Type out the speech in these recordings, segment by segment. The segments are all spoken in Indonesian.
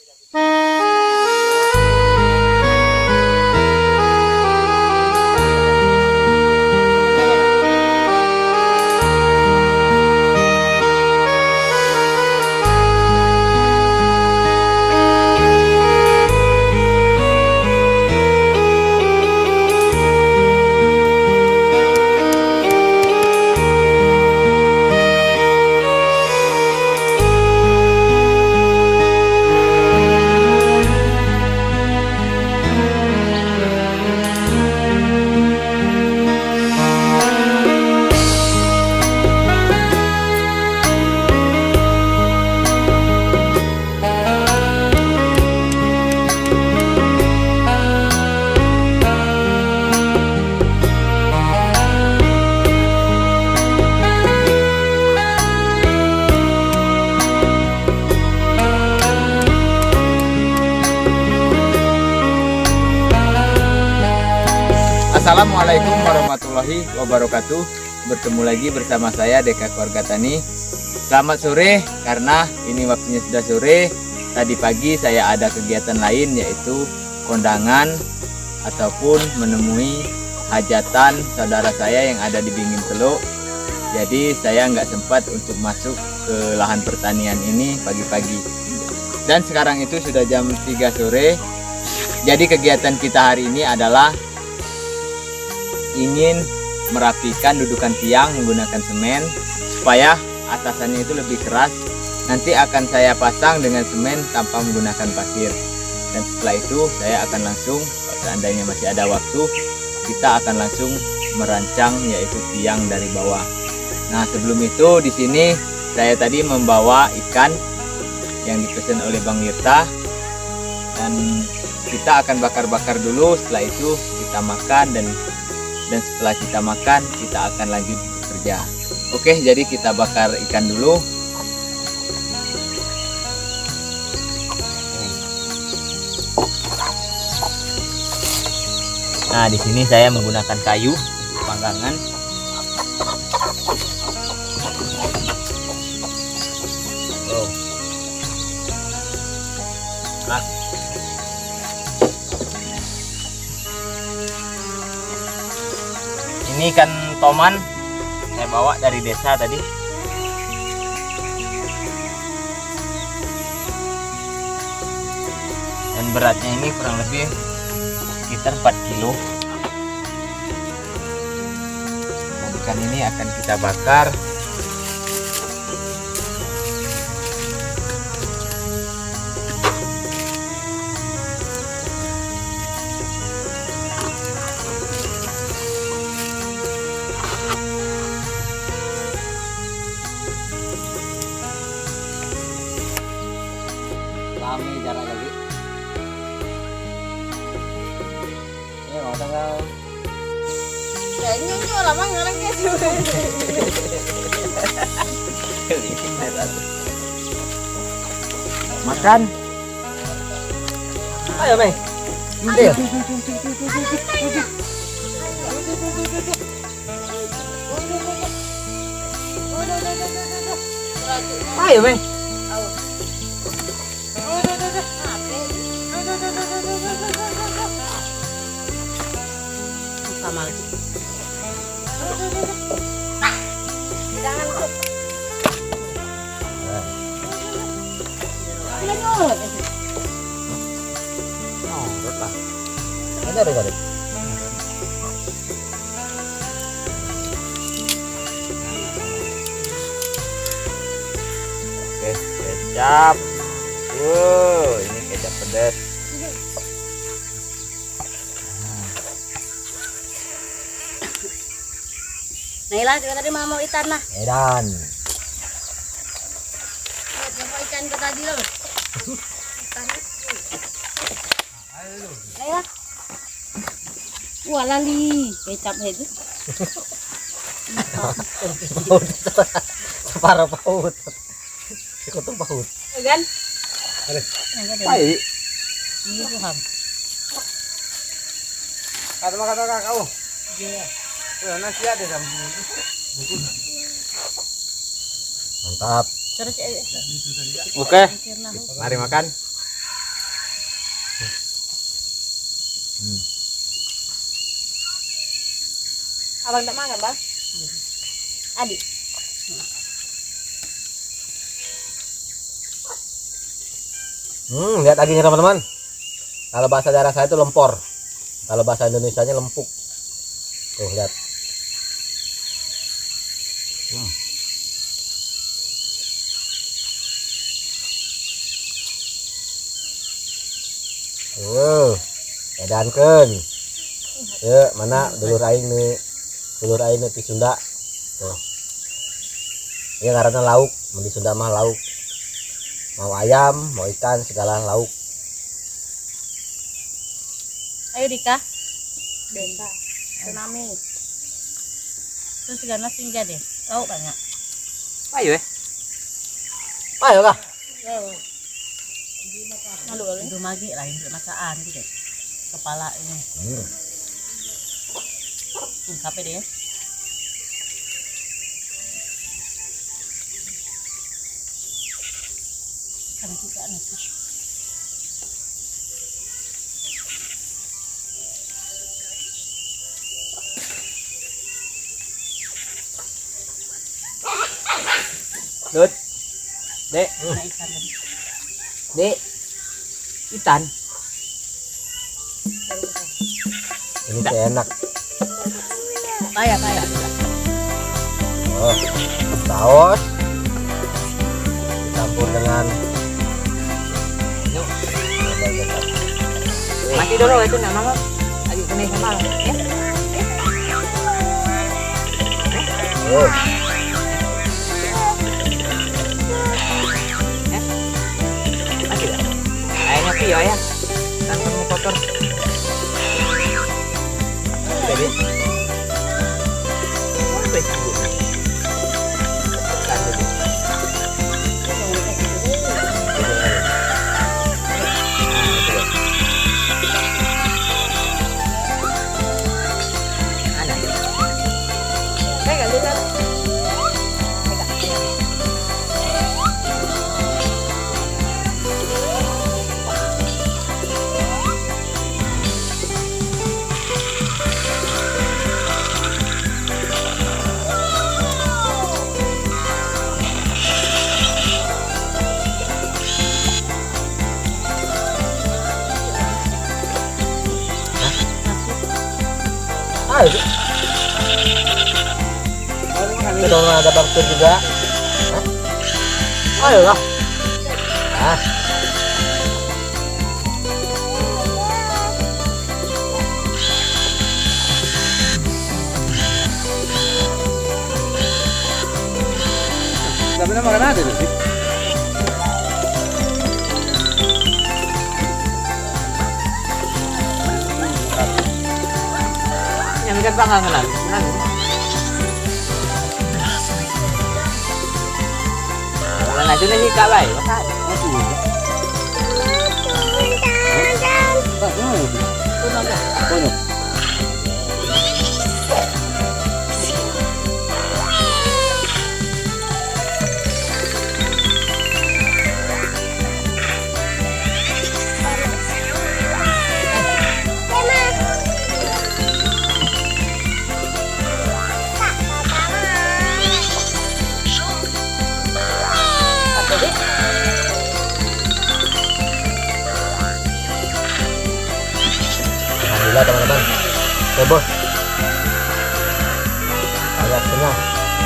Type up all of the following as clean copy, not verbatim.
Assalamualaikum warahmatullahi wabarakatuh. Bertemu lagi bersama saya Deka Keluarga Tani. Selamat sore, karena ini waktunya sudah sore. Tadi pagi saya ada kegiatan lain, yaitu kondangan ataupun menemui hajatan saudara saya yang ada di Bingin Teluk. Jadi saya nggak sempat untuk masuk ke lahan pertanian ini pagi-pagi. Dan sekarang itu sudah jam 3 sore. Jadi kegiatan kita hari ini adalah ingin merapikan dudukan tiang menggunakan semen supaya atasannya itu lebih keras. Nanti akan saya pasang dengan semen tanpa menggunakan pasir. Dan setelah itu saya akan langsung, kalau seandainya masih ada waktu, kita akan langsung merancang yaitu tiang dari bawah. Nah, sebelum itu di sini saya tadi membawa ikan yang dipesan oleh Bang Wirta, dan kita akan bakar-bakar dulu. Setelah itu kita makan, dan setelah kita makan kita akan lanjut bekerja. Oke, jadi kita bakar ikan dulu. Nah, di sini saya menggunakan kayu panggangan. Oh. Nah. Ini ikan toman saya bawa dari desa tadi. Dan beratnya ini kurang lebih sekitar 4 kilo. Dan ikan ini akan kita bakar. Kami jalan lagi. Ya, mau tanggal. Kayaknya ini lama ngarangnya sih. Makan. Ayo, Mei. Ayo. Ayo, Mei. Sama lagi. Jangan tuh. Ada. Oke, kecap. Ini kecap pedas. Naila juga tadi mau ikan nah. Edan. Coba ikan ke tadi loh. Naila. Wah lali kecap itu. Paut. Separuh paut. Sekotong paut. Kan? Baik. Ini tuh ham. Kata kau. Iya. Nasi ada sama. Mantap. Terus Oke. Mari makan. Abang tak makan, Bang? Adik. Lihat dagingnya teman-teman. Kalau bahasa daerah saya itu lempor. Kalau bahasa Indonesianya lempuk. Tuh lihat. Edankeun. Ya, mana dulur aing nih. Dulur aing nih di Sunda. Tuh. Ini karena lauk, di Sunda mah lauk. Mau ayam, mau ikan, segala lauk. Ayo Dika. Benta. Tsunami. Terus segala tinggal deh. Tahu banyak. Ayo Ayo kah? Malu kali. Itu magi lah yang masaan gitu. Kepala ini. Kape deh. Kan kita nanti. Dut. Dek, Nah, ikan tadi. Dek. Ikan. Ini teh enak. Payah. Oh, saus dicampur dengan Yuk. Mati dulu itu nama lo. Lagi kena sama lo. Ya. oh, Mati dah. Airnya pio ya. Kan kamu kotor. Jadi. Apa itu? ayo. Itu dong ada baktur juga. Hah? Ayo lah. Ah. Gak pernah makan ada tuh sih. Yang ikan panggang kan? Kalau nanti nih kalah ya. Alhamdulillah teman-teman, heboh, agak kenyang.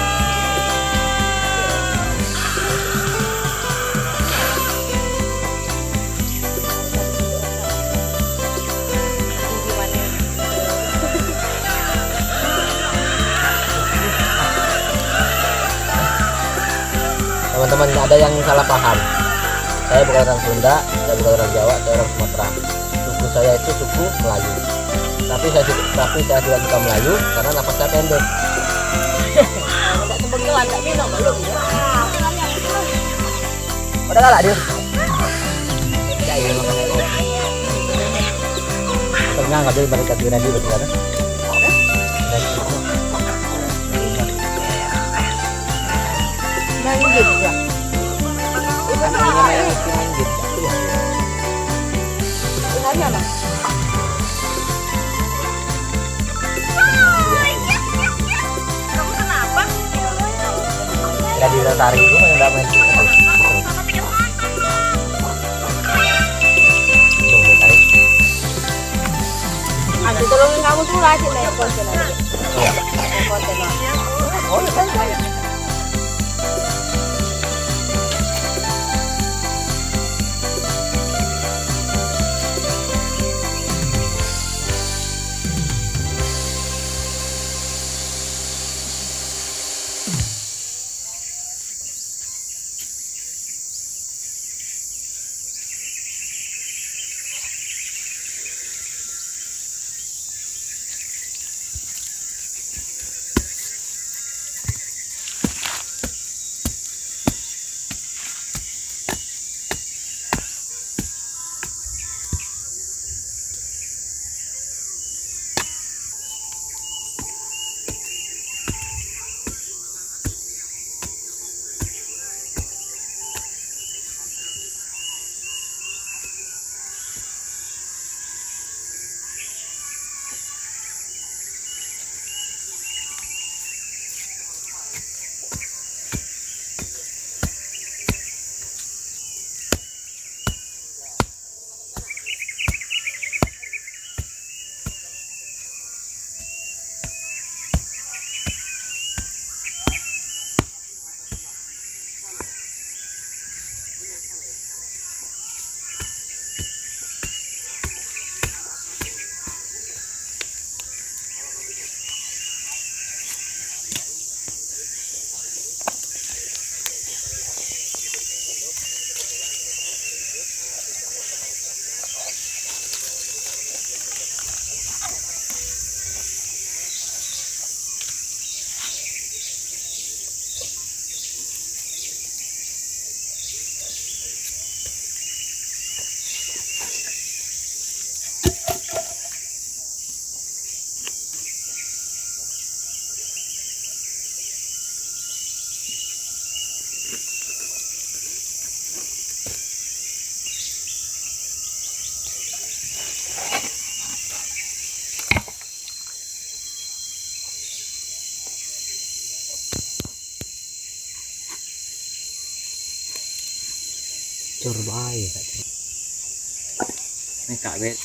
Teman-teman, ada yang salah paham. Saya bukan orang Sunda, saya bukan orang Jawa, saya orang Sumatera. Suku saya itu suku Melayu. Tapi saya tidak suka Melayu karena nafas saya pendek. Enggak sebengkelan, enggak minum belum. Udah kalah dia. Ya iya makanya. Tengah ngambil balik ke nanti betul kan? Manggil juga. Aslinya merah manggil. Ini aja, Bang. Tidak ditarik itu main enggak main. Aku tolongin kamu tuh lah sih naik konten aja. Naik konten lah. Oh, iya. Curbai. Ini Kak Bet.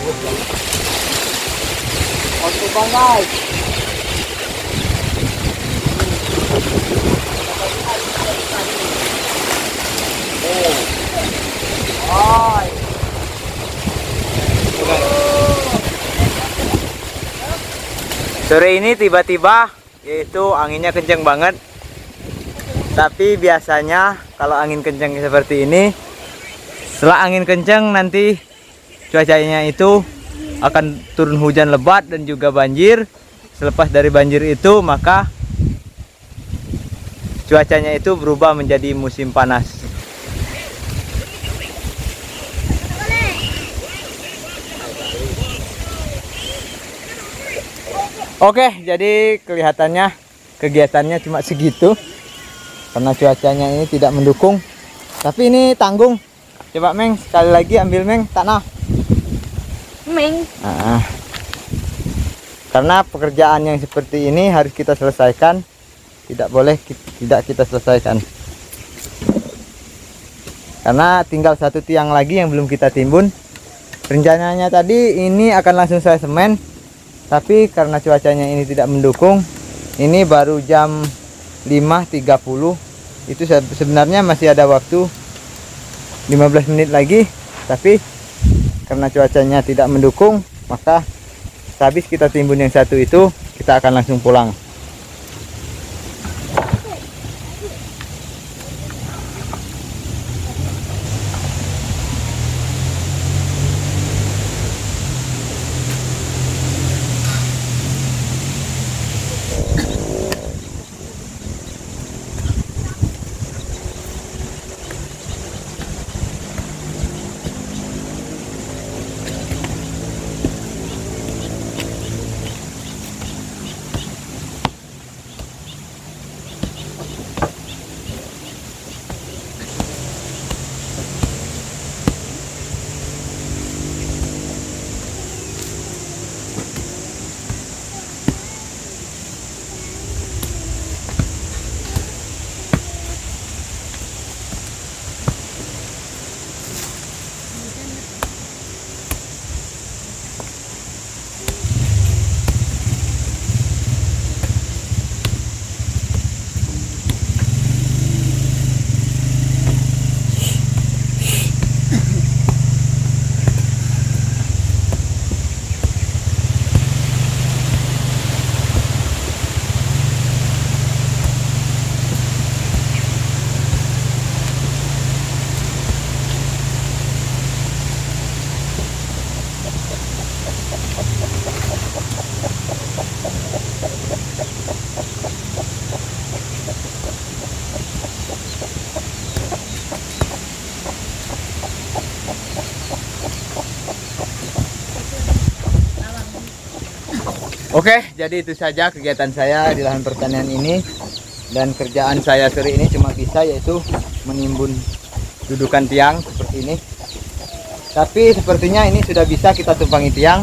Oke bang guys. Sore ini tiba-tiba yaitu anginnya kenceng banget. Tapi biasanya kalau angin kenceng seperti ini, setelah angin kenceng nanti cuacanya itu akan turun hujan lebat dan juga banjir. Selepas dari banjir itu maka cuacanya itu berubah menjadi musim panas. Oke, jadi kelihatannya kegiatannya cuma segitu karena cuacanya ini tidak mendukung. Tapi ini tanggung. Coba Meng, sekali lagi ambil Meng tanah. Meng. Nah, karena pekerjaan yang seperti ini harus kita selesaikan, tidak boleh tidak kita selesaikan. Karena tinggal satu tiang lagi yang belum kita timbun. Rencananya tadi ini akan langsung saya semen. Tapi karena cuacanya ini tidak mendukung, ini baru jam 5.30. Itu sebenarnya masih ada waktu 15 menit lagi. Tapi karena cuacanya tidak mendukung, maka habis kita timbun yang satu itu, kita akan langsung pulang. Oke, jadi itu saja kegiatan saya di lahan pertanian ini. Dan kerjaan saya sore ini cuma bisa yaitu menimbun dudukan tiang seperti ini. Tapi sepertinya ini sudah bisa kita tumpangi tiang.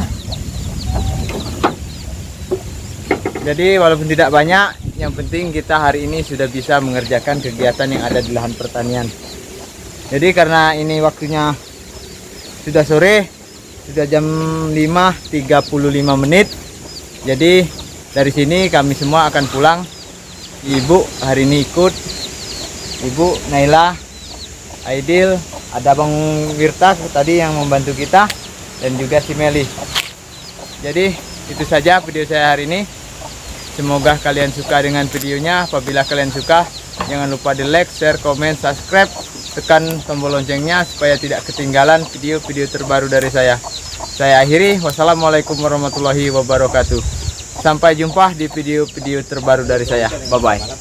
Jadi walaupun tidak banyak, yang penting kita hari ini sudah bisa mengerjakan kegiatan yang ada di lahan pertanian. Jadi karena ini waktunya sudah sore, sudah jam 5.35 menit. Jadi dari sini kami semua akan pulang. Ibu hari ini ikut, Ibu Naila, Aidil, ada Bang Wirta tadi yang membantu kita, dan juga si Meli. Jadi itu saja video saya hari ini. Semoga kalian suka dengan videonya. Apabila kalian suka, jangan lupa di like, share, komen, subscribe, tekan tombol loncengnya supaya tidak ketinggalan video-video terbaru dari saya. Saya akhiri, wassalamualaikum warahmatullahi wabarakatuh. Sampai jumpa di video-video terbaru dari saya. Bye-bye.